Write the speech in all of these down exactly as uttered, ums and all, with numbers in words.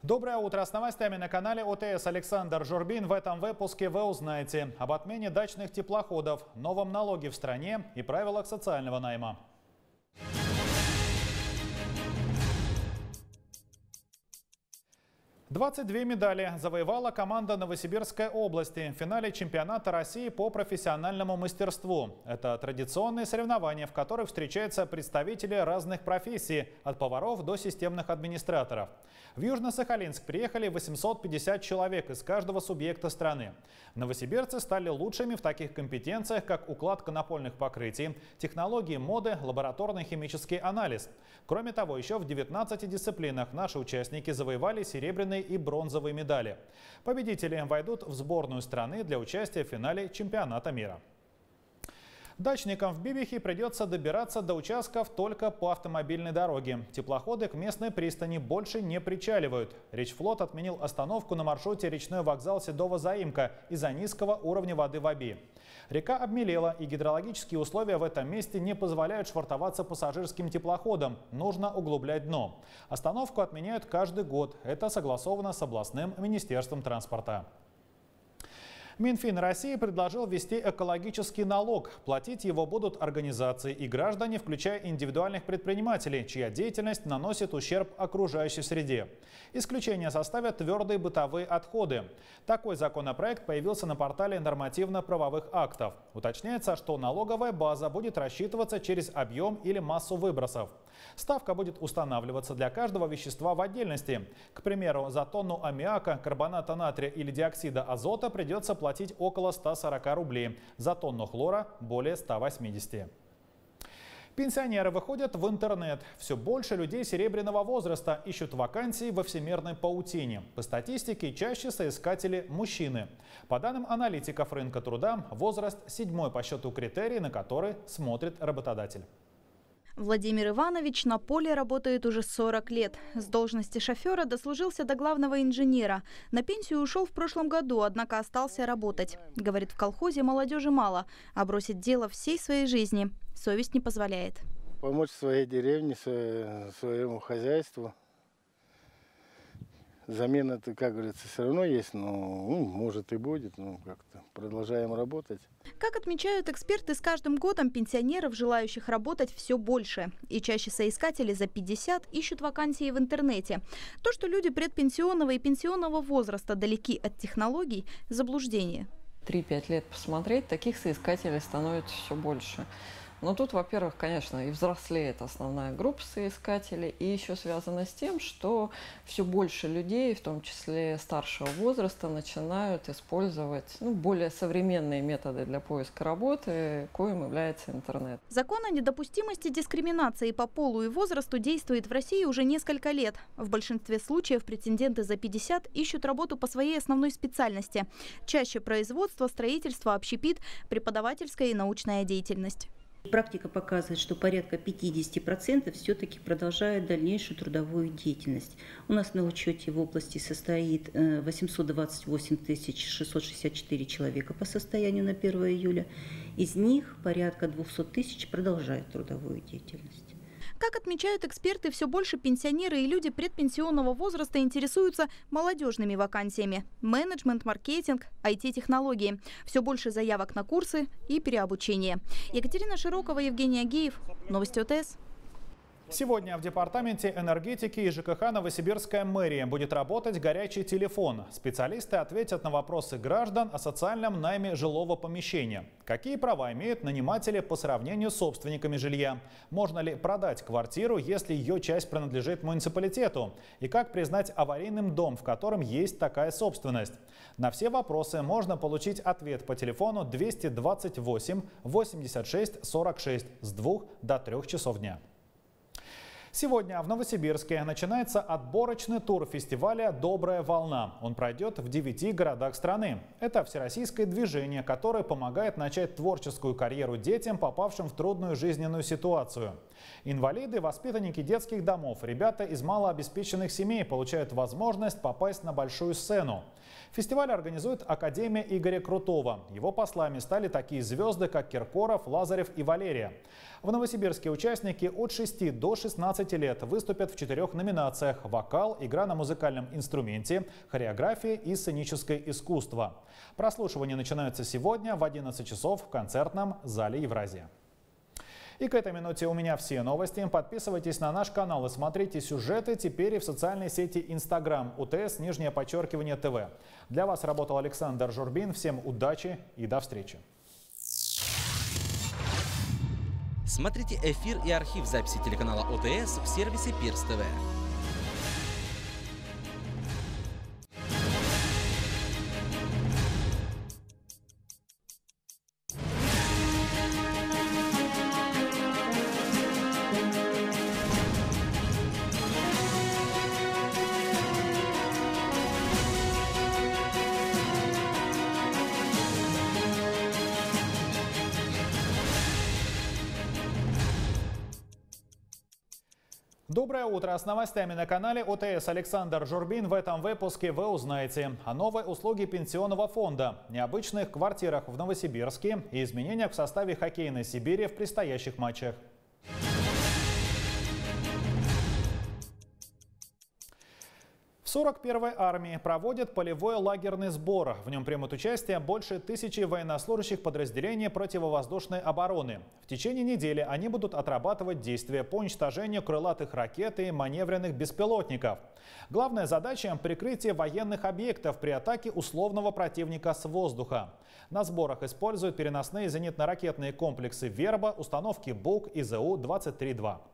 Доброе утро. С новостями на канале ОТС Александр Журбин. В этом выпуске вы узнаете об отмене дачных теплоходов, новом налоге в стране и правилах социального найма. двадцать две медали завоевала команда Новосибирской области в финале чемпионата России по профессиональному мастерству. Это традиционные соревнования, в которых встречаются представители разных профессий, от поваров до системных администраторов. В Южно-Сахалинск приехали восемьсот пятьдесят человек из каждого субъекта страны. Новосибирцы стали лучшими в таких компетенциях, как укладка напольных покрытий, технологии моды, лабораторный химический анализ. Кроме того, еще в девятнадцати дисциплинах наши участники завоевали серебряные и бронзовые медали. Победители войдут в сборную страны для участия в финале чемпионата мира. Дачникам в Бибихе придется добираться до участков только по автомобильной дороге. Теплоходы к местной пристани больше не причаливают. Речфлот отменил остановку на маршруте речной вокзал Седово-Заимка из-за низкого уровня воды в Оби. Река обмелела, и гидрологические условия в этом месте не позволяют швартоваться пассажирским теплоходам. Нужно углублять дно. Остановку отменяют каждый год. Это согласовано с областным министерством транспорта. Минфин России предложил ввести экологический налог. Платить его будут организации и граждане, включая индивидуальных предпринимателей, чья деятельность наносит ущерб окружающей среде. Исключение составят твердые бытовые отходы. Такой законопроект появился на портале нормативно-правовых актов. Уточняется, что налоговая база будет рассчитываться через объем или массу выбросов. Ставка будет устанавливаться для каждого вещества в отдельности. К примеру, за тонну аммиака, карбоната натрия или диоксида азота придется платить около ста сорока рублей, за тонну хлора – более ста восьмидесяти. Пенсионеры выходят в интернет. Все больше людей серебряного возраста ищут вакансии во всемирной паутине. По статистике, чаще соискатели – мужчины. По данным аналитиков рынка труда, возраст – седьмой по счету критерий, на который смотрит работодатель. Владимир Иванович на поле работает уже сорок лет. С должности шофера дослужился до главного инженера. На пенсию ушел в прошлом году, однако остался работать. Говорит, в колхозе молодежи мало, а бросить дело всей своей жизни совесть не позволяет. Помочь своей деревне, своему хозяйству. Замена-то, как говорится, все равно есть, но ну, может и будет, но как-то продолжаем работать. Как отмечают эксперты, с каждым годом пенсионеров, желающих работать, все больше. И чаще соискатели за пятьдесят ищут вакансии в интернете. То, что люди предпенсионного и пенсионного возраста далеки от технологий – заблуждение. три-пять лет посмотреть, таких соискателей становится все больше. Но тут, во-первых, конечно, и взрослеет основная группа соискателей, и еще связано с тем, что все больше людей, в том числе старшего возраста, начинают использовать ну, более современные методы для поиска работы, коим является интернет. Закон о недопустимости дискриминации по полу и возрасту действует в России уже несколько лет. В большинстве случаев претенденты за пятьдесят ищут работу по своей основной специальности. Чаще производство, строительство, общепит, преподавательская и научная деятельность. Практика показывает, что порядка пятидесяти процентов все-таки продолжают дальнейшую трудовую деятельность. У нас на учете в области состоит восемьсот двадцать восемь тысяч шестьсот шестьдесят четыре человека по состоянию на первое июля. Из них порядка двухсот тысяч продолжают трудовую деятельность. Как отмечают эксперты, все больше пенсионеры и люди предпенсионного возраста интересуются молодежными вакансиями. Менеджмент, маркетинг, ай ти-технологии. Все больше заявок на курсы и переобучение. Екатерина Широкова, Евгений Агеев. Новости ОТС. Сегодня в Департаменте энергетики и ЖКХ Новосибирской мэрии будет работать горячий телефон. Специалисты ответят на вопросы граждан о социальном найме жилого помещения. Какие права имеют наниматели по сравнению с собственниками жилья? Можно ли продать квартиру, если ее часть принадлежит муниципалитету? И как признать аварийным дом, в котором есть такая собственность? На все вопросы можно получить ответ по телефону двести двадцать восемь восемьдесят шесть сорок шесть с двух до трёх часов дня. Сегодня в Новосибирске начинается отборочный тур фестиваля «Добрая волна». Он пройдет в девяти городах страны. Это всероссийское движение, которое помогает начать творческую карьеру детям, попавшим в трудную жизненную ситуацию. Инвалиды, воспитанники детских домов, ребята из малообеспеченных семей получают возможность попасть на большую сцену. Фестиваль организует Академия Игоря Крутого. Его послами стали такие звезды, как Киркоров, Лазарев и Валерия. В Новосибирске участники от шести до шестнадцати лет выступят в четырех номинациях: вокал, игра на музыкальном инструменте, хореография и сценическое искусство. Прослушивания начинаются сегодня в одиннадцать часов в концертном зале «Евразия». И к этой минуте у меня все новости. Подписывайтесь на наш канал и смотрите сюжеты теперь и в социальной сети Instagram УТС нижнее подчеркивание ТВ. Для вас работал Александр Журбин. Всем удачи и до встречи. Смотрите эфир и архив записи телеканала ОТС в сервисе Пирс ТВ. Доброе утро! С новостями на канале ОТС Александр Журбин. В этом выпуске вы узнаете о новой услуге пенсионного фонда, необычных квартирах в Новосибирске и изменениях в составе хоккейной Сибири в предстоящих матчах. В сорок первой армии проводят полевой лагерный сбор. В нем примут участие больше тысячи военнослужащих подразделений противовоздушной обороны. В течение недели они будут отрабатывать действия по уничтожению крылатых ракет и маневренных беспилотников. Главная задача – прикрытие военных объектов при атаке условного противника с воздуха. На сборах используют переносные зенитно-ракетные комплексы «Верба», установки БУК и ЗУ двадцать три два.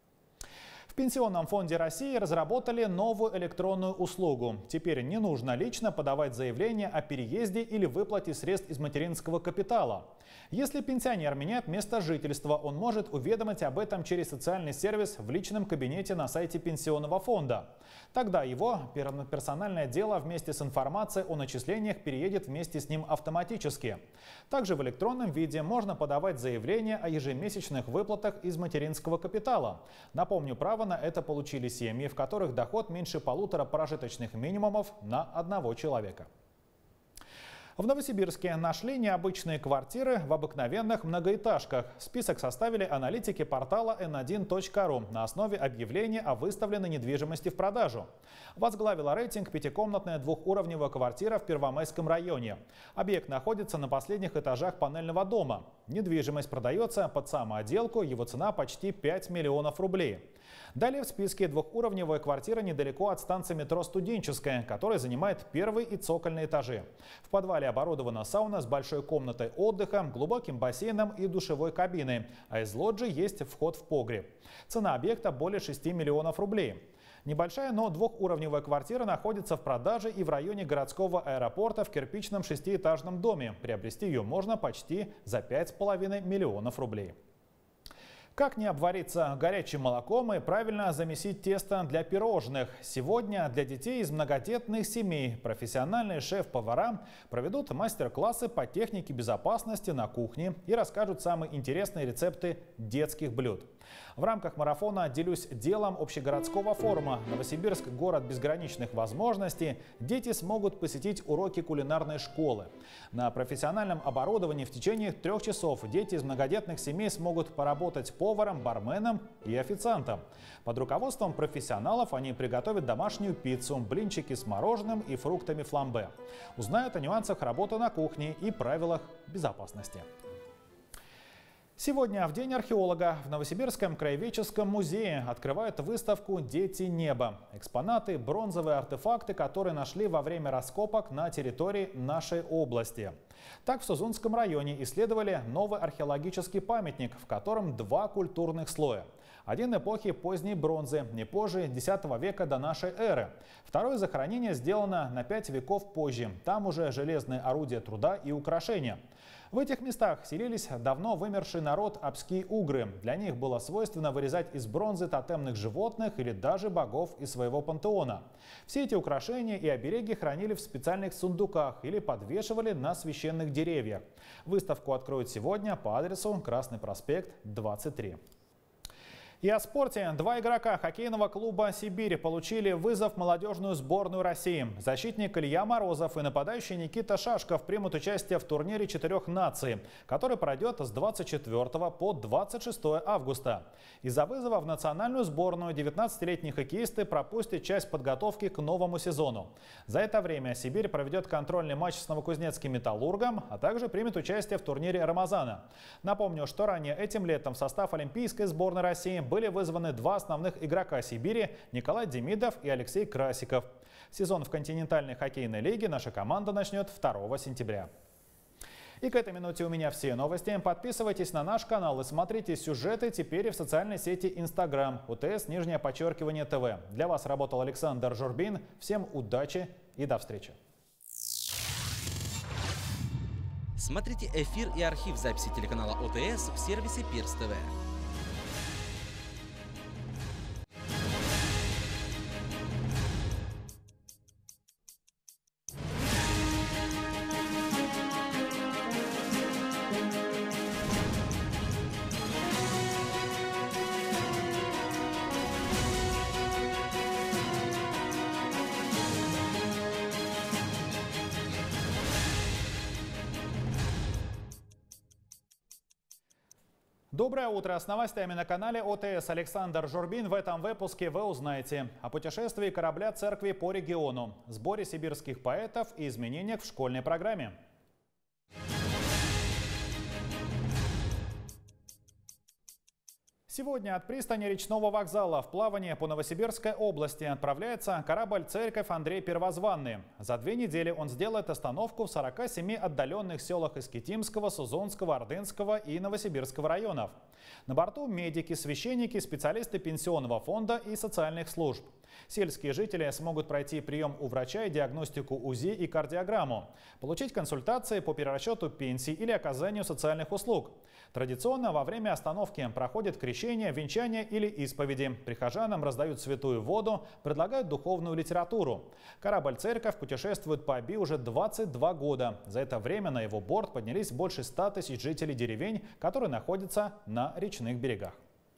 В Пенсионном фонде России разработали новую электронную услугу. Теперь не нужно лично подавать заявление о переезде или выплате средств из материнского капитала. Если пенсионер меняет место жительства, он может уведомить об этом через социальный сервис в личном кабинете на сайте Пенсионного фонда. Тогда его персональное дело вместе с информацией о начислениях переедет вместе с ним автоматически. Также в электронном виде можно подавать заявление о ежемесячных выплатах из материнского капитала. Напомню, право на это получили семьи, в которых доход меньше полутора прожиточных минимумов на одного человека. В Новосибирске нашли необычные квартиры в обыкновенных многоэтажках. Список составили аналитики портала эн один точка ру на основе объявления о выставленной недвижимости в продажу. Возглавила рейтинг пятикомнатная двухуровневая квартира в Первомайском районе. Объект находится на последних этажах панельного дома. Недвижимость продается под самоотделку, его цена почти пять миллионов рублей. Далее в списке двухуровневая квартира недалеко от станции метро «Студенческая», которая занимает первый и цокольные этажи. В подвале оборудована сауна с большой комнатой отдыха, глубоким бассейном и душевой кабиной, а из лоджии есть вход в погреб. Цена объекта более шести миллионов рублей. Небольшая, но двухуровневая квартира находится в продаже и в районе городского аэропорта в кирпичном шестиэтажном доме. Приобрести ее можно почти за пять с половиной миллионов рублей. Как не обвариться горячим молоком и правильно замесить тесто для пирожных? Сегодня для детей из многодетных семей профессиональные шеф-повара проведут мастер-классы по технике безопасности на кухне и расскажут самые интересные рецепты детских блюд. В рамках марафона «Делюсь делом» общегородского форума «Новосибирск. Город безграничных возможностей» дети смогут посетить уроки кулинарной школы. На профессиональном оборудовании в течение трех часов дети из многодетных семей смогут поработать поваром, барменом и официантом. Под руководством профессионалов они приготовят домашнюю пиццу, блинчики с мороженым и фруктами фламбе. Узнают о нюансах работы на кухне и правилах безопасности. Сегодня, в День археолога, в Новосибирском краеведческом музее открывают выставку «Дети неба». Экспонаты – бронзовые артефакты, которые нашли во время раскопок на территории нашей области. Так, в Сузунском районе исследовали новый археологический памятник, в котором два культурных слоя. Один эпохи поздней бронзы, не позже десятого века до нашей эры. Второе захоронение сделано на пять веков позже. Там уже железные орудия труда и украшения. В этих местах селились давно вымерший народ апские-угры. Для них было свойственно вырезать из бронзы тотемных животных или даже богов из своего пантеона. Все эти украшения и обереги хранили в специальных сундуках или подвешивали на священных деревьях. Выставку откроют сегодня по адресу Красный проспект, двадцать три. И о спорте. Два игрока хоккейного клуба «Сибирь» получили вызов в молодежную сборную России. Защитник Илья Морозов и нападающий Никита Шашков примут участие в турнире четырех наций, который пройдет с двадцать четвёртого по двадцать шестое августа. Из-за вызова в национальную сборную девятнадцатилетние хоккеисты пропустят часть подготовки к новому сезону. За это время «Сибирь» проведет контрольный матч с новокузнецким «Металлургом», а также примет участие в турнире «Рамазана». Напомню, что ранее этим летом в состав олимпийской сборной России были вызваны два основных игрока «Сибири» – Николай Демидов и Алексей Красиков. Сезон в континентальной хоккейной лиге наша команда начнет второго сентября. И к этой минуте у меня все новости. Подписывайтесь на наш канал и смотрите сюжеты теперь и в социальной сети Instagram ОТС нижнее подчеркивание ТВ. Для вас работал Александр Журбин. Всем удачи и до встречи. Смотрите эфир и архив записи телеканала ОТС в сервисе Пирс ТВ. Доброе утро! С новостями на канале ОТС Александр Журбин. В этом выпуске вы узнаете о путешествии корабля церкви по региону, сборе сибирских поэтов и изменениях в школьной программе. Сегодня от пристани речного вокзала в плавание по Новосибирской области отправляется корабль «Церковь Андрей Первозванный». За две недели он сделает остановку в сорока семи отдаленных селах Искитимского, Сузунского, Ордынского и Новосибирского районов. На борту медики, священники, специалисты пенсионного фонда и социальных служб. Сельские жители смогут пройти прием у врача и диагностику УЗИ и кардиограмму, получить консультации по перерасчету пенсий или оказанию социальных услуг. Традиционно во время остановки проходит крещение, венчание или исповеди. Прихожанам раздают святую воду, предлагают духовную литературу. Корабль-церковь путешествует по Оби уже двадцать два года. За это время на его борт поднялись больше ста тысяч жителей деревень, которые находятся на речных берегах.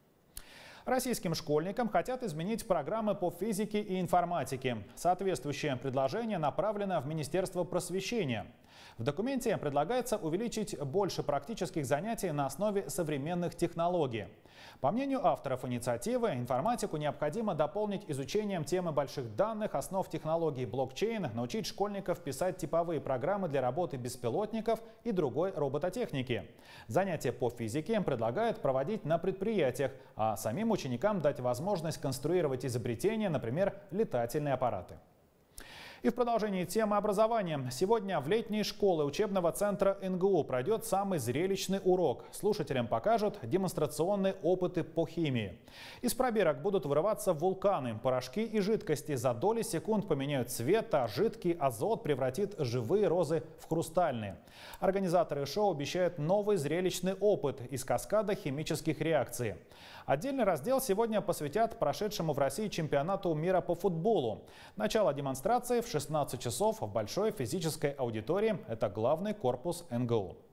Российским школьникам хотят изменить программы по физике и информатике. Соответствующее предложение направлено в Министерство просвещения. В документе предлагается увеличить больше практических занятий на основе современных технологий. По мнению авторов инициативы, информатику необходимо дополнить изучением темы больших данных, основ технологий блокчейн, научить школьников писать типовые программы для работы беспилотников и другой робототехники. Занятия по физике предлагают проводить на предприятиях, а самим ученикам дать возможность конструировать изобретения, например, летательные аппараты. И в продолжении темы образования. Сегодня в летней школе учебного центра эн гэ у пройдет самый зрелищный урок. Слушателям покажут демонстрационные опыты по химии. Из пробирок будут вырываться вулканы, порошки и жидкости. За доли секунд поменяют цвет, а жидкий азот превратит живые розы в хрустальные. Организаторы шоу обещают новый зрелищный опыт из каскада химических реакций. Отдельный раздел сегодня посвятят прошедшему в России чемпионату мира по футболу. Начало демонстрации в шестнадцать часов в большой физической аудитории. Это главный корпус эн гэ у.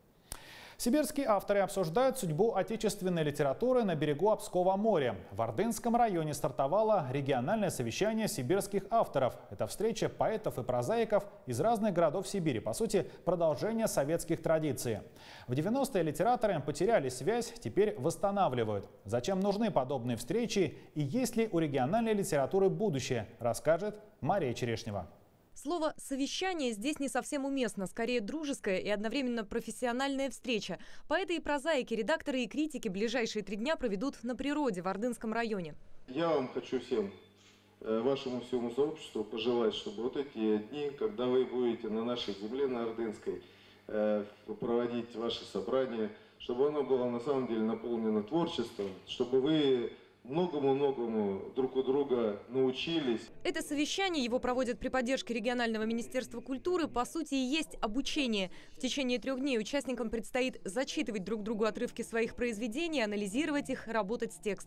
Сибирские авторы обсуждают судьбу отечественной литературы на берегу Обского моря. В Ордынском районе стартовало региональное совещание сибирских авторов. Это встреча поэтов и прозаиков из разных городов Сибири. По сути, продолжение советских традиций. В девяностые литераторы потеряли связь, теперь восстанавливают. Зачем нужны подобные встречи и есть ли у региональной литературы будущее, расскажет Мария Черешнева. Слово «совещание» здесь не совсем уместно, скорее дружеская и одновременно профессиональная встреча. Поэты и прозаики, редакторы и критики ближайшие три дня проведут на природе в Ордынском районе. Я вам хочу всем, вашему всему сообществу пожелать, чтобы вот эти дни, когда вы будете на нашей земле, на Ордынской, проводить ваши собрания, чтобы оно было на самом деле наполнено творчеством, чтобы вы многому-многому друг у друга научились. Это совещание, его проводят при поддержке регионального министерства культуры, по сути и есть обучение. В течение трех дней участникам предстоит зачитывать друг другу отрывки своих произведений, анализировать их, работать с текстом.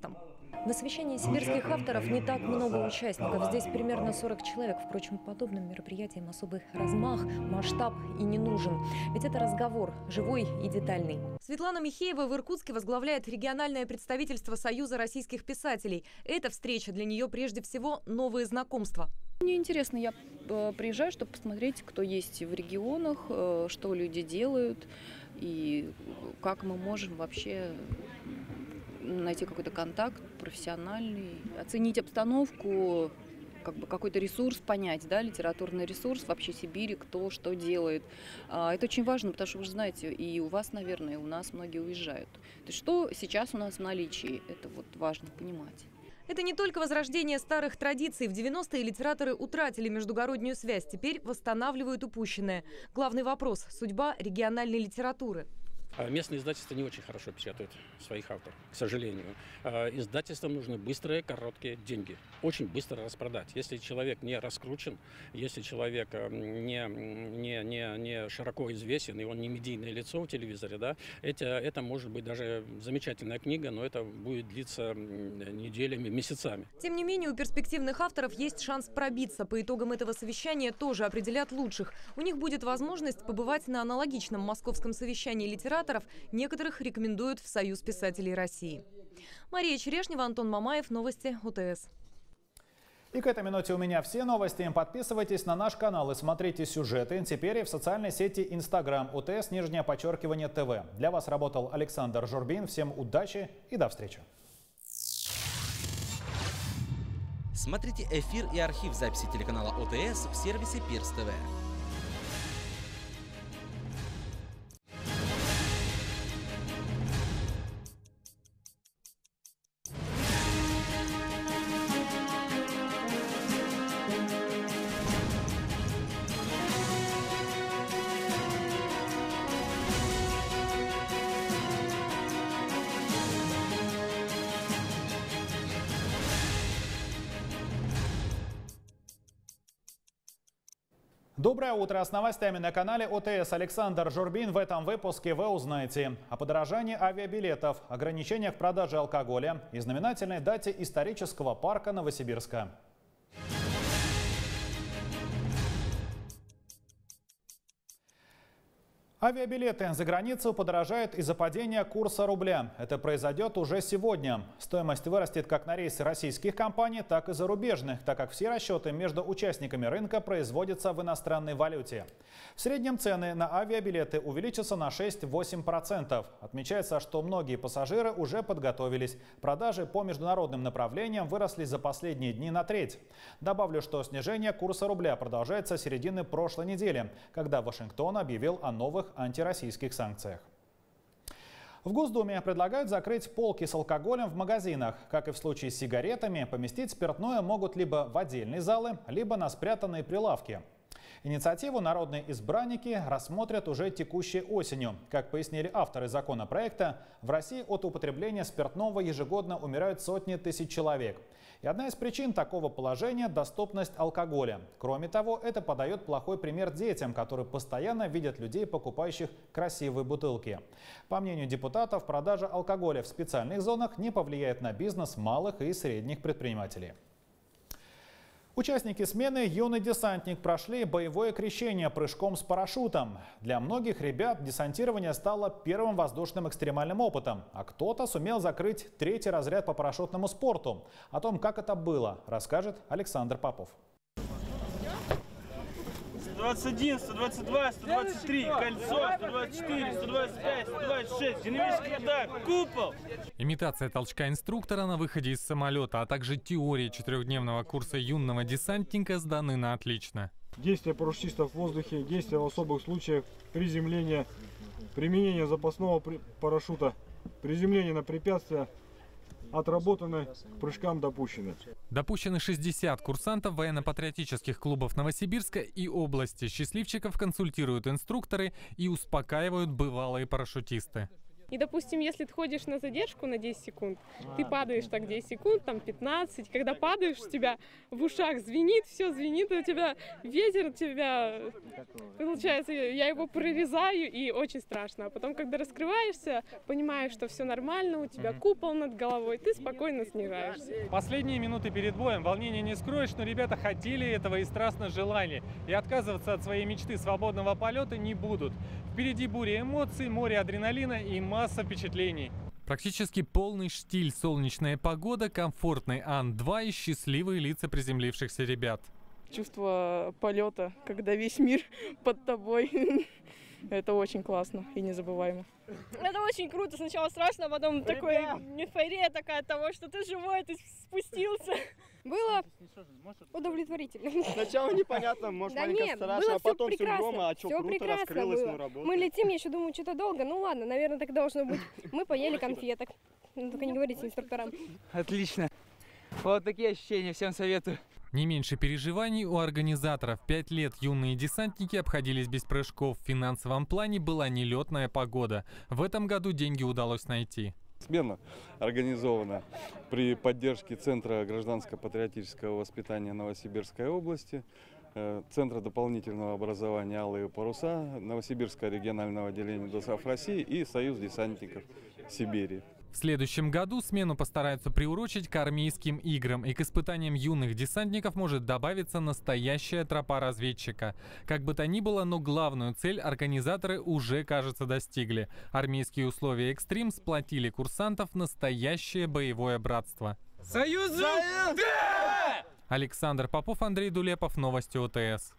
На совещании сибирских авторов не так много участников. Здесь примерно сорок человек. Впрочем, подобным мероприятиям особый размах, масштаб и не нужен. Ведь это разговор живой и детальный. Светлана Михеева в Иркутске возглавляет региональное представительство Союза российских писателей. Эта встреча для нее прежде всего новые знакомства. Мне интересно, я приезжаю, чтобы посмотреть, кто есть в регионах, что люди делают и как мы можем вообще найти какой-то контакт профессиональный, оценить обстановку, как бы какой-то ресурс понять, да, литературный ресурс вообще Сибири, кто что делает. Это очень важно, потому что вы же знаете, и у вас, наверное, и у нас многие уезжают. То есть что сейчас у нас в наличии, это вот важно понимать. Это не только возрождение старых традиций. В девяностые литераторы утратили междугороднюю связь, теперь восстанавливают упущенное. Главный вопрос – судьба региональной литературы. Местные издательства не очень хорошо печатают своих авторов, к сожалению. Издательствам нужны быстрые, короткие деньги. Очень быстро распродать. Если человек не раскручен, если человек не, не, не, не широко известен, и он не медийное лицо в телевизоре, да, это, это может быть даже замечательная книга, но это будет длиться неделями, месяцами. Тем не менее, у перспективных авторов есть шанс пробиться. По итогам этого совещания тоже определят лучших. У них будет возможность побывать на аналогичном московском совещании литераторов. Некоторых рекомендуют в Союз писателей России. Мария Черешнева, Антон Мамаев, новости ОТС. И к этой минуте у меня все новости. Подписывайтесь на наш канал и смотрите сюжеты. Теперь и в социальной сети Инстаграм ОТС, нижнее подчеркивание ТВ. Для вас работал Александр Журбин. Всем удачи и до встречи. Смотрите эфир и архив записи телеканала ОТС в сервисе Пирс ТВ. Доброе утро! С новостями на канале ОТС Александр Журбин. В этом выпуске вы узнаете о подорожании авиабилетов, ограничениях продажи алкоголя и знаменательной дате исторического парка Новосибирска. Авиабилеты за границу подорожают из-за падения курса рубля. Это произойдет уже сегодня. Стоимость вырастет как на рейсы российских компаний, так и зарубежных, так как все расчеты между участниками рынка производятся в иностранной валюте. В среднем цены на авиабилеты увеличатся на шесть-восемь процентов. Отмечается, что многие пассажиры уже подготовились. Продажи по международным направлениям выросли за последние дни на треть. Добавлю, что снижение курса рубля продолжается с середины прошлой недели, когда Вашингтон объявил о новых антироссийских санкциях. В Госдуме предлагают закрыть полки с алкоголем в магазинах. Как и в случае с сигаретами, поместить спиртное могут либо в отдельные залы, либо на спрятанные прилавки. Инициативу народные избранники рассмотрят уже текущей осенью. Как пояснили авторы законопроекта, в России от употребления спиртного ежегодно умирают сотни тысяч человек. И одна из причин такого положения – доступность алкоголя. Кроме того, это подает плохой пример детям, которые постоянно видят людей, покупающих красивые бутылки. По мнению депутатов, продажа алкоголя в специальных зонах не повлияет на бизнес малых и средних предпринимателей. Участники смены «Юный десантник» прошли боевое крещение прыжком с парашютом. Для многих ребят десантирование стало первым воздушным экстремальным опытом, а кто-то сумел закрыть третий разряд по парашютному спорту. О том, как это было, расскажет Александр Попов. сто двадцать один, сто двадцать два, сто двадцать три, кольцо, сто двадцать четыре, сто двадцать пять, сто двадцать шесть, динамический удар, купол. Имитация толчка инструктора на выходе из самолета, а также теория четырехдневного курса юного десантника сданы на отлично. Действия парашютистов в воздухе, действия в особых случаях, приземление, применение запасного парашюта, приземление на препятствия, отработаны, к прыжкам допущены. Допущены шестьдесят курсантов военно-патриотических клубов Новосибирска и области. Счастливчиков консультируют инструкторы и успокаивают бывалые парашютисты. И, допустим, если ты ходишь на задержку на десять секунд, ты падаешь так десять секунд, там пятнадцать. Когда падаешь, у тебя в ушах звенит, все звенит, у тебя ветер, у тебя, получается, я его прорезаю, и очень страшно. А потом, когда раскрываешься, понимаешь, что все нормально, у тебя купол над головой, ты спокойно снижаешься. Последние минуты перед боем волнение не скроешь, но ребята хотели этого и страстно желали. И отказываться от своей мечты свободного полета не будут. Впереди буря эмоций, море адреналина и масса впечатлений. Практически полный штиль, солнечная погода, комфортный Ан два и счастливые лица приземлившихся ребят. Чувство полета, когда весь мир под тобой. Это очень классно и незабываемо. Это очень круто. Сначала страшно, а потом такой эйфория такая от того, что ты живой, ты спустился. Было удовлетворительно. Сначала непонятно, может, да маленько нет, страшно, было а потом все синдром, а что, все круто раскрылось, было. ну, работает. Мы летим, я еще думаю, что-то долго. Ну ладно, наверное, так должно быть. Мы поели конфеток. Ну, только не говорите инструкторам. Отлично. Вот такие ощущения, всем советую. Не меньше переживаний у организаторов. Пять лет юные десантники обходились без прыжков. В финансовом плане была нелетная погода. В этом году деньги удалось найти. Смена организована при поддержке Центра гражданско-патриотического воспитания Новосибирской области, Центра дополнительного образования «Алые паруса», Новосибирского регионального отделения ДОСААФ России и Союз десантников Сибири. В следующем году смену постараются приурочить к армейским играм, и к испытаниям юных десантников может добавиться настоящая тропа разведчика. Как бы то ни было, но главную цель организаторы уже, кажется, достигли. Армейские условия «Экстрим» сплотили курсантов в настоящее боевое братство. Союз! Союз! Да! Александр Попов, Андрей Дулепов, новости ОТС.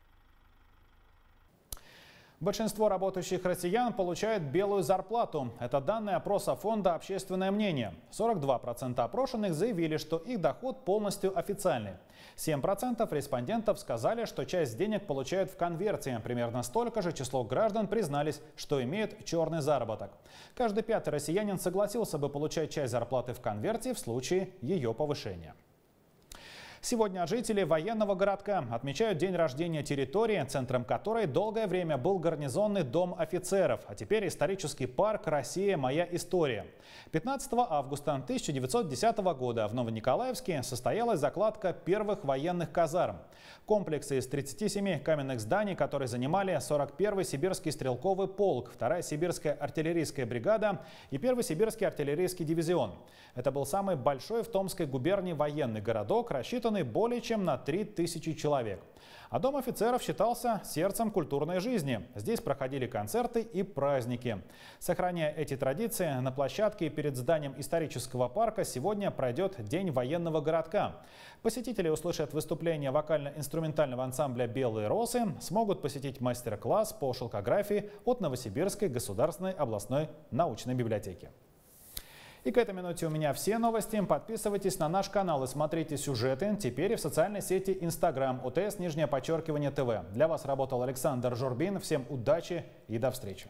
Большинство работающих россиян получают белую зарплату. Это данные опроса фонда «Общественное мнение». сорок два процента опрошенных заявили, что их доход полностью официальный. семь процентов респондентов сказали, что часть денег получают в конверте. Примерно столько же число граждан признались, что имеют черный заработок. Каждый пятый россиянин согласился бы получать часть зарплаты в конверте в случае ее повышения. Сегодня жители военного городка отмечают день рождения территории, центром которой долгое время был гарнизонный дом офицеров, а теперь исторический парк «Россия. Моя история». пятнадцатого августа тысяча девятьсот десятого года в Новониколаевске состоялась закладка первых военных казарм. Комплексы из тридцати семи каменных зданий, которые занимали сорок первый сибирский стрелковый полк, вторая сибирская артиллерийская бригада и первый сибирский артиллерийский дивизион. Это был самый большой в Томской губернии военный городок, рассчитанный более чем на три тысячи человек. А дом офицеров считался сердцем культурной жизни. Здесь проходили концерты и праздники. Сохраняя эти традиции, на площадке перед зданием исторического парка сегодня пройдет День военного городка. Посетители услышат выступление вокально-инструментального ансамбля «Белые росы», смогут посетить мастер-класс по шелкографии от Новосибирской государственной областной научной библиотеки. И к этой минуте у меня все новости. Подписывайтесь на наш канал и смотрите сюжеты. Теперь и в социальной сети Instagram ОТС нижнее подчеркивание ТВ. Для вас работал Александр Журбин. Всем удачи и до встречи.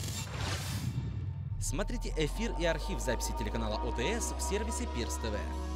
Смотрите эфир и архив записи телеканала ОТС в сервисе Пирс ТВ.